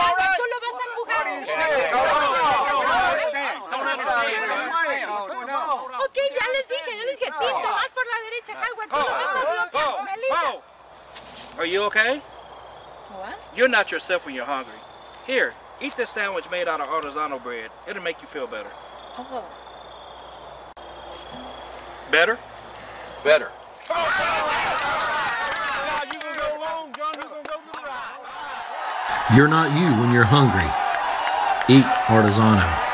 Howard, tú lo vas a empujar. Ok, ya les dije, Tim, te vas por la derecha, Howard, tú lo vas a bloquear. Melissa. Are you okay? What? You're not yourself when you're hungry. Here, eat this sandwich made out of Artesano bread. It'll make you feel better. Oh. Better? Better. You're not you when you're hungry. Eat Artesano.